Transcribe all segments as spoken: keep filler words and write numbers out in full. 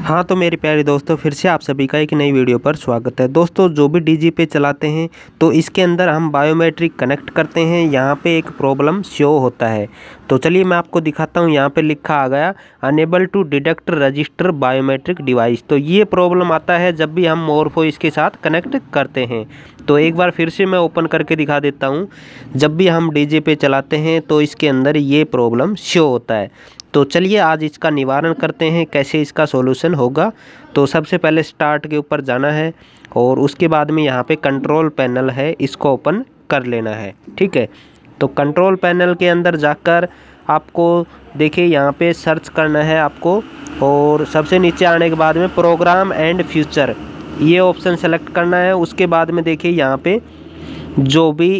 हाँ तो मेरे प्यारे दोस्तों, फिर से आप सभी का एक नई वीडियो पर स्वागत है। दोस्तों जो भी डीजी पे चलाते हैं तो इसके अंदर हम बायोमेट्रिक कनेक्ट करते हैं, यहाँ पे एक प्रॉब्लम शो होता है। तो चलिए मैं आपको दिखाता हूँ। यहाँ पे लिखा आ गया unable to detect register biometric device. तो ये प्रॉब्लम आता है जब भी हम मोरफो इसके साथ कनेक्ट करते हैं। तो एक बार फिर से मैं ओपन करके दिखा देता हूँ। जब भी हम डीजे पे चलाते हैं तो इसके अंदर ये प्रॉब्लम शो होता है। तो चलिए आज इसका निवारण करते हैं, कैसे इसका सॉल्यूशन होगा। तो सबसे पहले स्टार्ट के ऊपर जाना है और उसके बाद में यहाँ पे कंट्रोल पैनल है, इसको ओपन कर लेना है। ठीक है, तो कंट्रोल पैनल के अंदर जाकर आपको देखिए यहाँ पे सर्च करना है आपको, और सबसे नीचे आने के बाद में प्रोग्राम एंड फ्यूचर ये ऑप्शन सेलेक्ट करना है। उसके बाद में देखिए यहाँ पे जो भी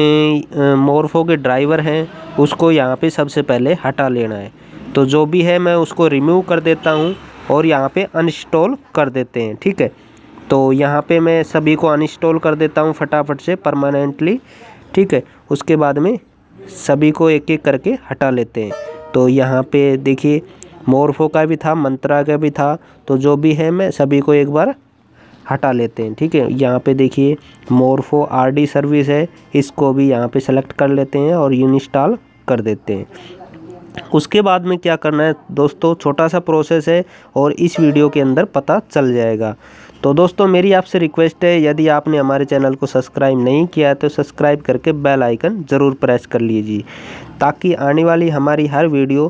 मोरफो के ड्राइवर हैं उसको यहाँ पे सबसे पहले हटा लेना है। तो जो भी है मैं उसको रिमूव कर देता हूँ और यहाँ पे अनइंस्टॉल कर देते हैं। ठीक है, तो यहाँ पे मैं सभी को अनइंस्टॉल कर देता हूँ फटाफट से परमानेंटली। ठीक है, उसके बाद में सभी को एक एक करके हटा लेते हैं। तो यहाँ पे देखिए मोरफो का भी था, मंत्रा का भी था, तो जो भी है मैं सभी को एक बार हटा लेते हैं। ठीक है, यहाँ पे देखिए मोरफो आरडी सर्विस है, इसको भी यहाँ पे सेलेक्ट कर लेते हैं और इंस्टॉल कर देते हैं। उसके बाद में क्या करना है दोस्तों, छोटा सा प्रोसेस है और इस वीडियो के अंदर पता चल जाएगा। तो दोस्तों मेरी आपसे रिक्वेस्ट है, यदि आपने हमारे चैनल को सब्सक्राइब नहीं किया है तो सब्सक्राइब करके बेल आइकन ज़रूर प्रेस कर लीजिए, ताकि आने वाली हमारी हर वीडियो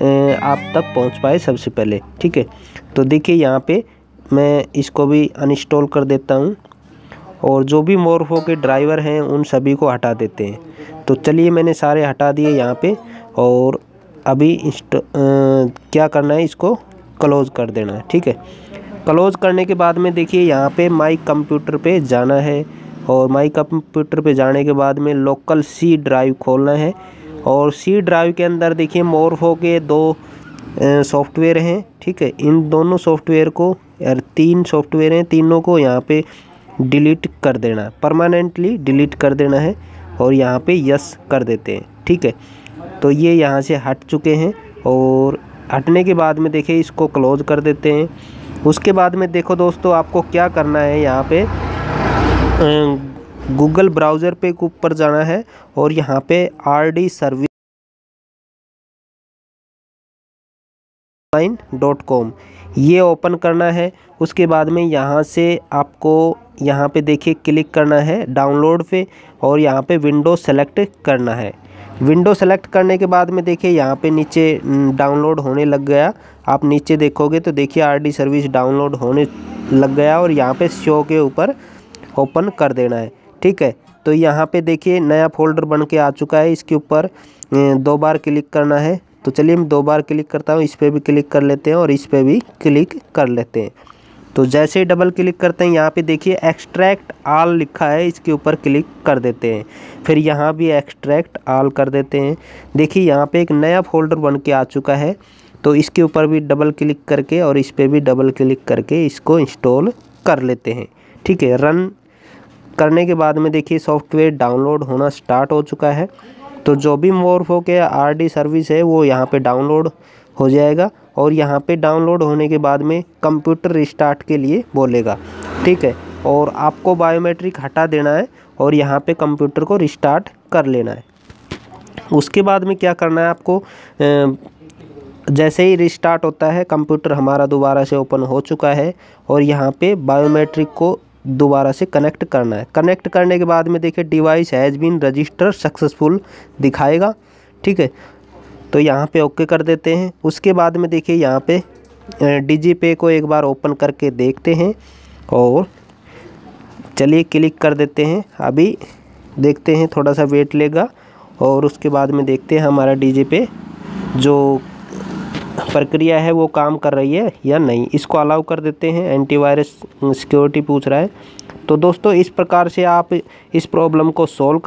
आप तक पहुंच पाए सबसे पहले। ठीक है, तो देखिए यहाँ पे मैं इसको भी अनइंस्टॉल कर देता हूँ और जो भी मोरफो के ड्राइवर हैं उन सभी को हटा देते हैं। तो चलिए मैंने सारे हटा दिए यहाँ पे, और अभी इंस्ट क्या करना है, इसको क्लोज़ कर देना है। ठीक है, क्लोज़ करने के बाद में देखिए यहाँ पे माई कंप्यूटर पे जाना है, और माई कंप्यूटर पे जाने के बाद में लोकल सी ड्राइव खोलना है। और सी ड्राइव के अंदर देखिए मोरफो के दो सॉफ्टवेयर हैं। ठीक है, इन दोनों सॉफ्टवेयर को, यार तीन सॉफ्टवेयर हैं, तीनों को यहाँ पे डिलीट कर देना है, परमानेंटली डिलीट कर देना है और यहाँ पे यस कर देते हैं। ठीक है, तो ये यहाँ से हट चुके हैं, और हटने के बाद में देखिए इसको क्लोज़ कर देते हैं। उसके बाद में देखो दोस्तों आपको क्या करना है, यहाँ पे गूगल ब्राउज़र पे ऊपर जाना है और यहाँ पे आरडी सर्विस डॉट कॉम ये ओपन करना है। उसके बाद में यहाँ से आपको यहाँ पे देखिए क्लिक करना है डाउनलोड पे, और यहाँ पे विंडो सेलेक्ट करना है। विंडो सेलेक्ट करने के बाद में देखिए यहाँ पे नीचे डाउनलोड होने लग गया। आप नीचे देखोगे तो देखिए आरडी सर्विस डाउनलोड होने लग गया, और यहाँ पे शो के ऊपर ओपन कर देना है। ठीक है, तो यहाँ पे देखिए नया फोल्डर बन के आ चुका है, इसके ऊपर दो बार क्लिक करना है। तो चलिए मैं दो बार क्लिक करता हूँ, इस पर भी क्लिक कर लेते हैं और इस पर भी क्लिक कर लेते हैं। तो जैसे ही डबल क्लिक करते हैं यहाँ पे देखिए एक्सट्रैक्ट आल लिखा है, इसके ऊपर क्लिक कर देते हैं। फिर यहाँ भी एक्सट्रैक्ट आल कर देते हैं। देखिए यहाँ पे एक नया फोल्डर बन के आ चुका है, तो इसके ऊपर भी डबल क्लिक करके और इस पर भी डबल क्लिक करके इसको इंस्टॉल कर लेते हैं। ठीक है, रन करने के बाद में देखिए सॉफ्टवेयर डाउनलोड होना स्टार्ट हो चुका है। तो जो भी मोरफो के आरडी सर्विस है वो यहाँ पे डाउनलोड हो जाएगा, और यहाँ पे डाउनलोड होने के बाद में कंप्यूटर रिस्टार्ट के लिए बोलेगा। ठीक है, और आपको बायोमेट्रिक हटा देना है और यहाँ पे कंप्यूटर को रिस्टार्ट कर लेना है। उसके बाद में क्या करना है आपको, जैसे ही रिस्टार्ट होता है कंप्यूटर हमारा दोबारा से ओपन हो चुका है, और यहाँ पे बायोमेट्रिक को दोबारा से कनेक्ट करना है। कनेक्ट करने के बाद में देखिए device has been register successful दिखाएगा। ठीक है, तो यहाँ पे ओके कर देते हैं। उसके बाद में देखिए यहाँ पे डीजी पे को एक बार ओपन करके देखते हैं, और चलिए क्लिक कर देते हैं। अभी देखते हैं, थोड़ा सा वेट लेगा, और उसके बाद में देखते हैं हमारा डीजी पे जो प्रक्रिया है वो काम कर रही है या नहीं। इसको अलाउ कर देते हैं, एंटीवायरस सिक्योरिटी पूछ रहा है। तो दोस्तों इस प्रकार से आप इस प्रॉब्लम को सोल्व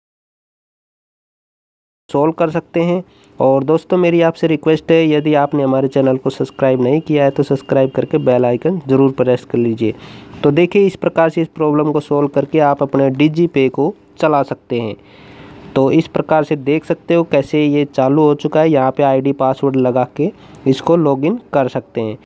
सोल्व कर सकते हैं। और दोस्तों मेरी आपसे रिक्वेस्ट है, यदि आपने हमारे चैनल को सब्सक्राइब नहीं किया है तो सब्सक्राइब करके बेल आइकन ज़रूर प्रेस कर लीजिए। तो देखिए इस प्रकार से इस प्रॉब्लम को सोल्व करके आप अपने डीजी पे को चला सकते हैं। तो इस प्रकार से देख सकते हो कैसे ये चालू हो चुका है। यहाँ पे आईडी पासवर्ड लगा के इसको लॉगिन कर सकते हैं।